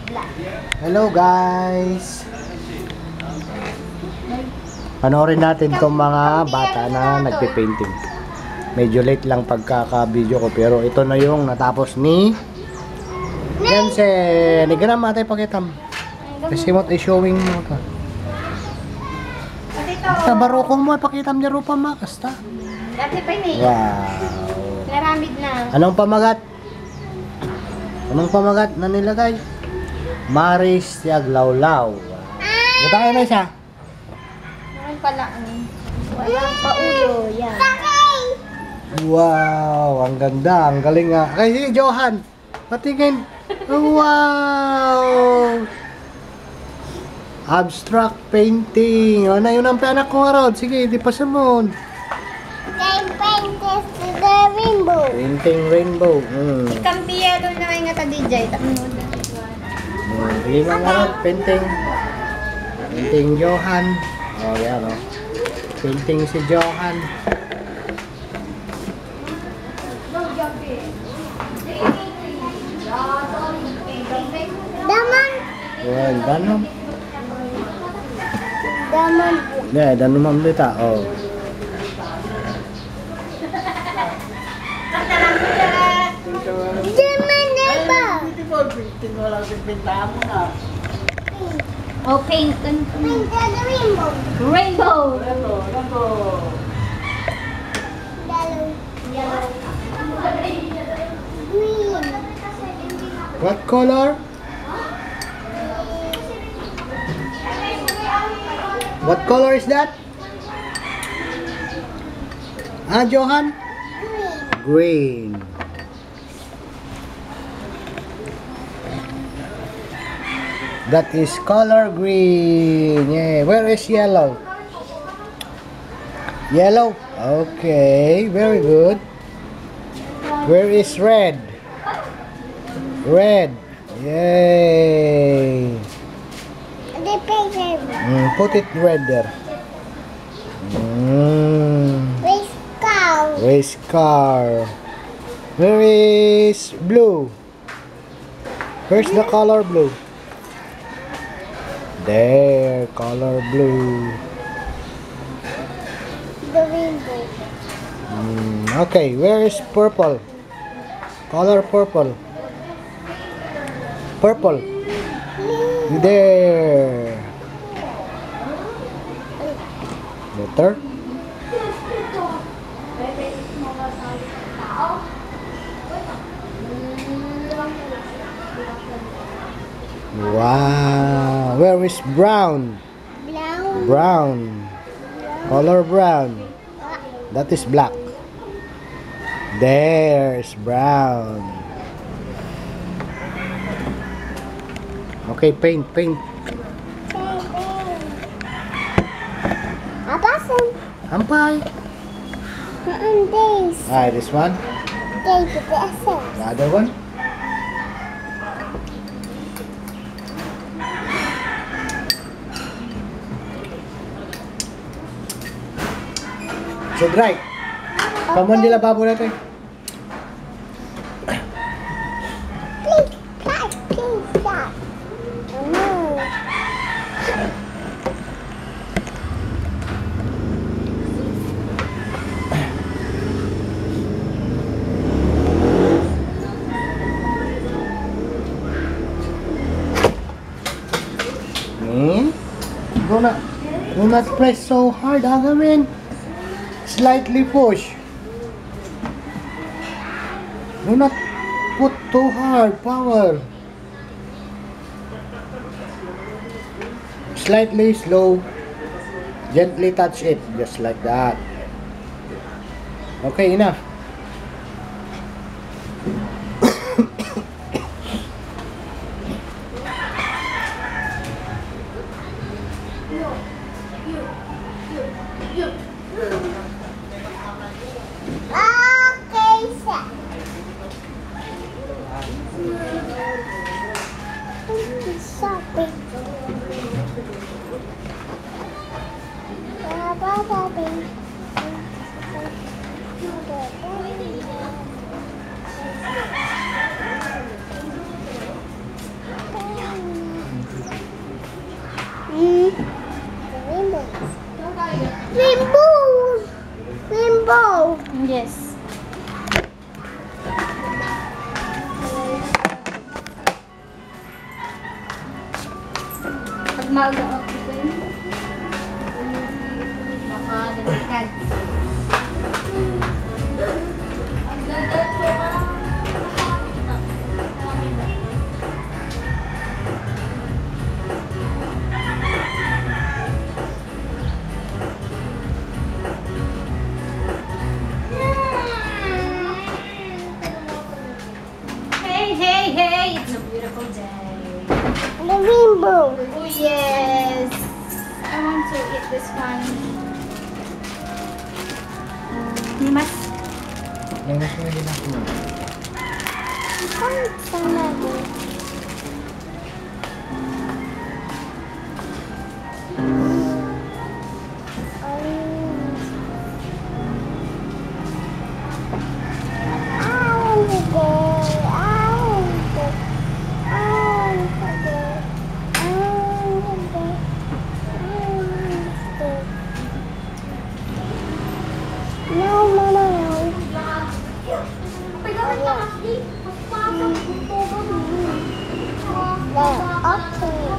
Hello guys! Panoorin natin itong mga bata na nagpe-painting. Medyo late lang pagkaka-video ko, pero ito na yung natapos ni Jansen. Iganam matay pakitam. Kasi mo tayo showing mo ito. Ito barukong mo, pakitam niya rupa makasta. Wow! Naramid na. Anong pamagat? Anong pamagat na nilagay? Maris Tiaglawlaw. Ito tayo na siya. Naman pala. Walang paulo. Yan. Wow! Ang ganda. Ang galing nga. Kay Johan. Patingin. Wow! Abstract painting. O na yun ang pianak ko nga. Sige, di pa sa moon. Painting rainbow. Kampiya doon na may nga ta-DJ. Sige nga painting. Painting Johan. Oh, yan o. Painting si Johan. Daman. Well, danom. Daman. Yeah, danom ang dita. Oh. Daman na ba? Oh, paint. Paint the rainbow. Rainbow. Yellow. Green. What color? What color is that? Ah, Johan? Green. That is color green. Yeah. Where is yellow? Yellow. Okay. Very good. Where is red? Red. Yay. Put it red there. Race car. Race car. Where is blue? Where's the color blue? There, color blue. The rainbow. Okay, where is purple? Color purple. Purple. There. Better. Wow. Where is brown? Brown. Color brown. That is black. There's brown. Okay, paint. Ampay. This one. The other one. So dry. Paman nila babo natin. Do not press so hard, Agamin. Slightly push. Do not put too hard. Power. Slightly slow. Gently touch it. Just like that. Okay, enough. mag-open. Baka delikad. Hey, hey, hey! It's a beautiful day. The rainbow. Oh yes! I want to eat this one. Mas May mas na din ako. No, no, no, no. Okay.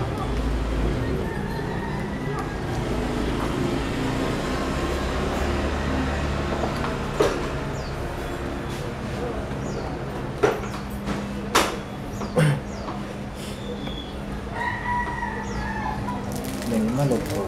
May malog po.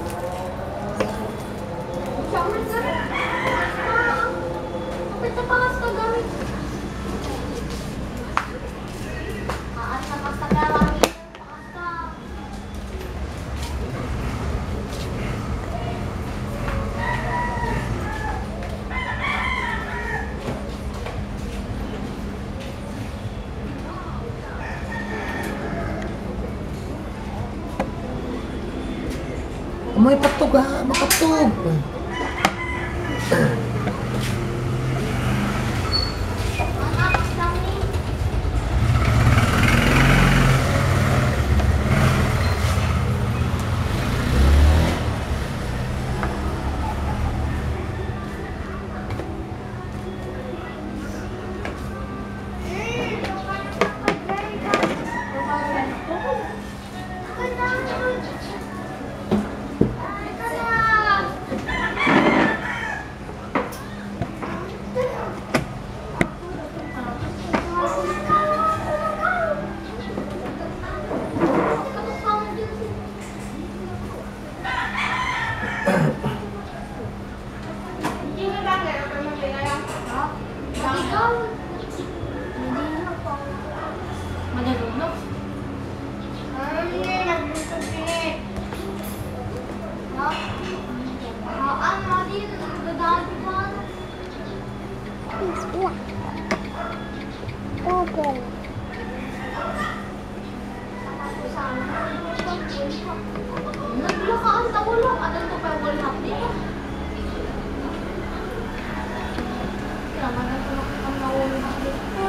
May patog ha, makatog. It's black. Open. Naglakaan sa ulo. Ano ito pa wall hap dito? Kaya manatulog ang nawulo dito.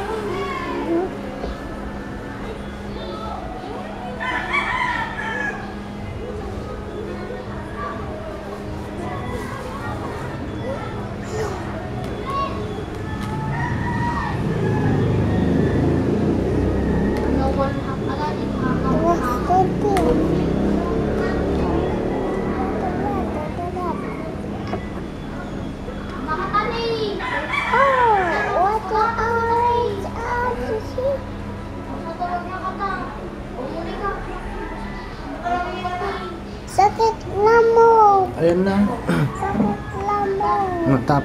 Sakit lamok. Ayan na. Sakit lamok. Matap.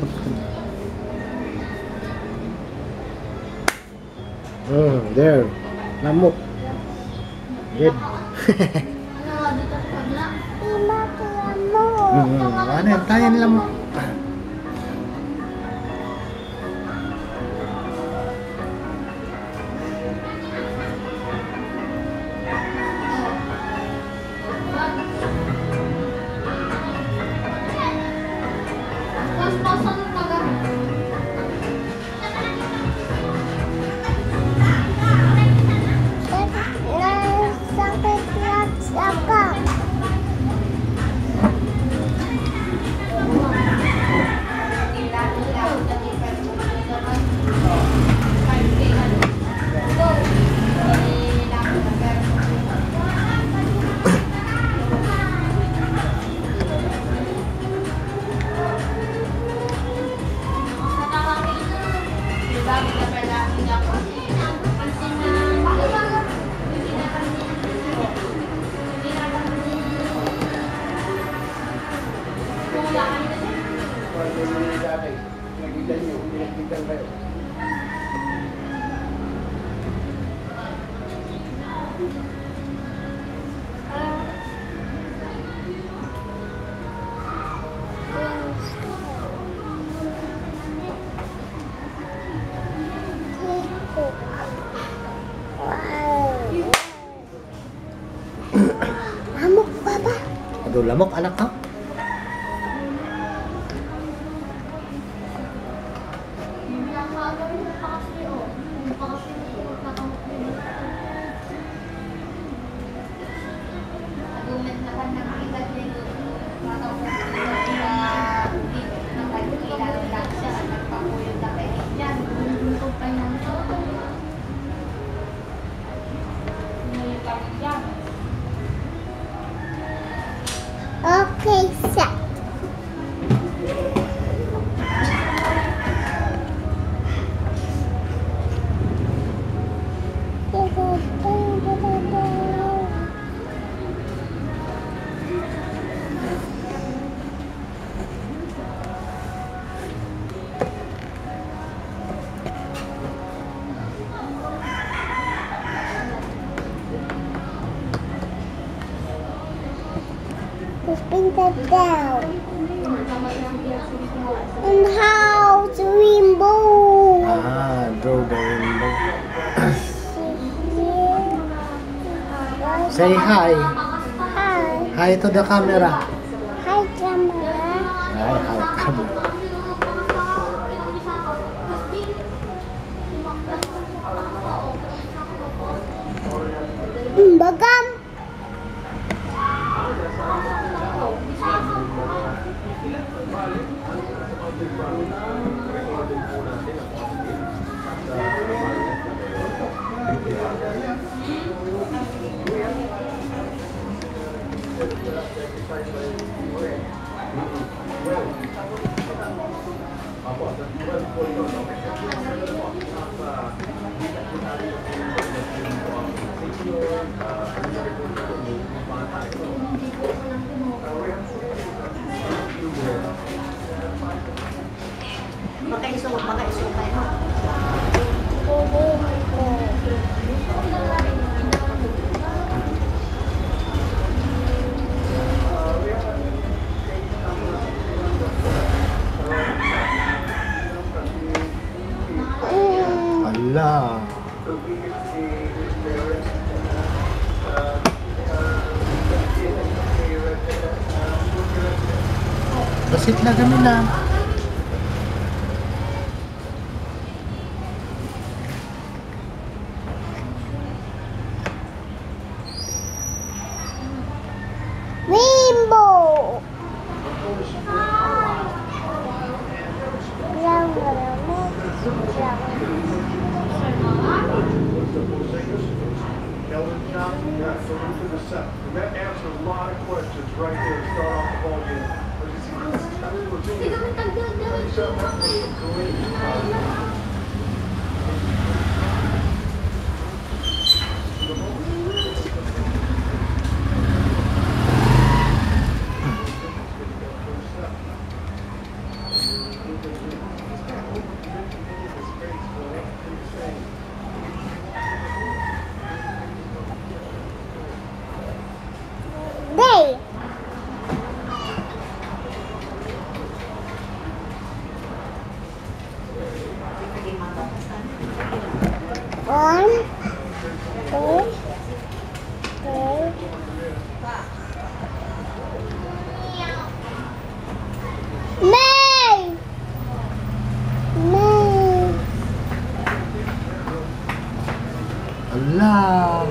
There. Lamok. Good. Lima lamok. Ano yan? Tayan lamok. Sakit lang sa Lamok, anak ka? Okay, set. Let's bring that down. And how the rainbow? Draw the rainbow. Say hi. Hi. Hi to the camera. Hi, camera. Hi, camera. Bagam. Ala. Basit na kami na. Rainbow. That answers a lot of questions right there to start off the ball game. But you see, this is that's what Day. One, two, three. May. May. Ala.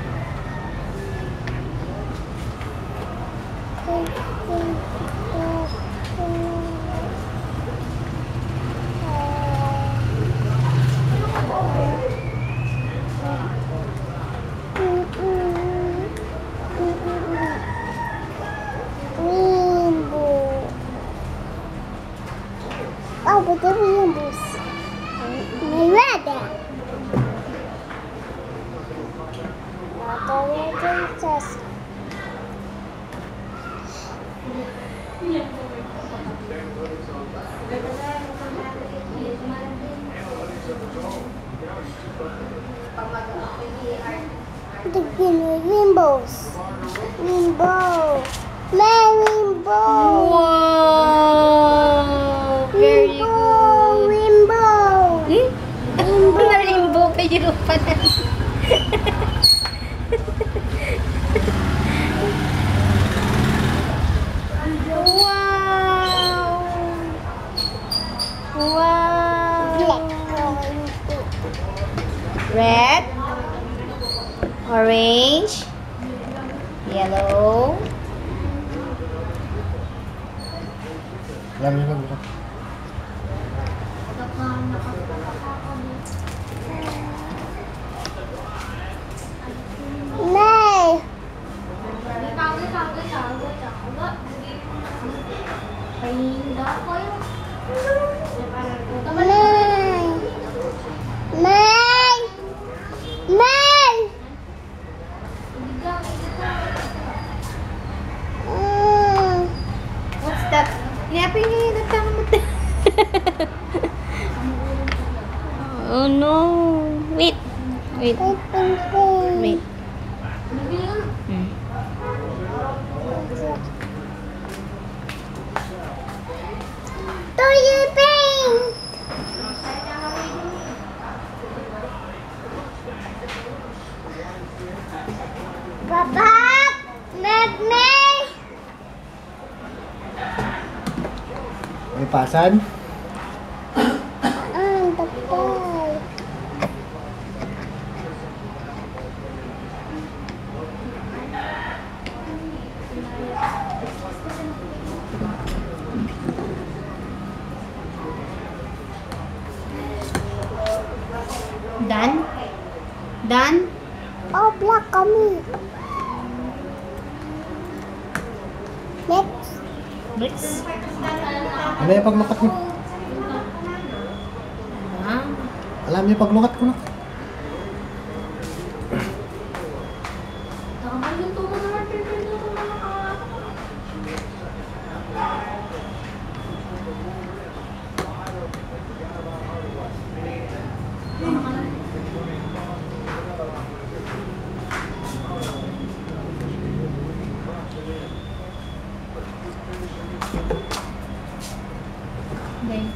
Rainbow. Oh, but the rainbows. My red. Not the red just. The green rainbows. Rainbow. My rainbow. Wow! Very Rainbow. good. Rainbow. Rainbow. Rainbow kayo pala. Orange. Yellow. Alam niyo ba? Nay! Nay! Nay! Nay! What's that? Inapin niya yung nagkakamot. Oh no. Wait. Wait. Wait. Hmm. Do you think? Papa, let me. May pasan? Tatay. Done? Done? Oh, black kami. Next. Bricks? Ano yung paglukat mo? Ah. Alam niyo paglukat ko na. Then.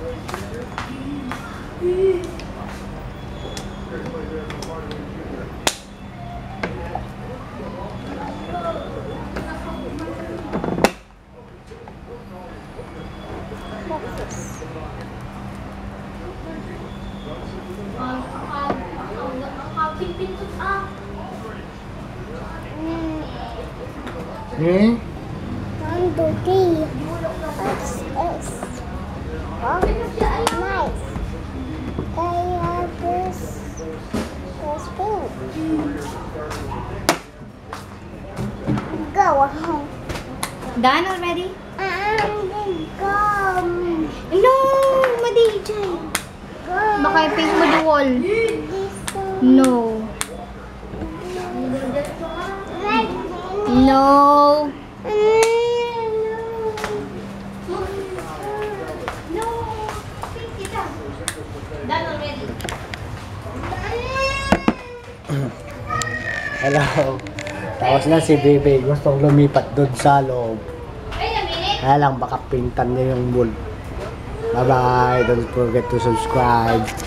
Eh? 1, 2, 3. X. Oh, nice. Kaya this pink. Go home. Done already? Go. No! Madi, Jai. Go. Baka i-paint mo the wall. This one. No. No. Done already. Hello. Tapos na si Bebe. Gustong lumipat doon sa loob. Wait a minute. Kaya lang baka pintan niya yung wool. Bye bye. Don't forget to subscribe.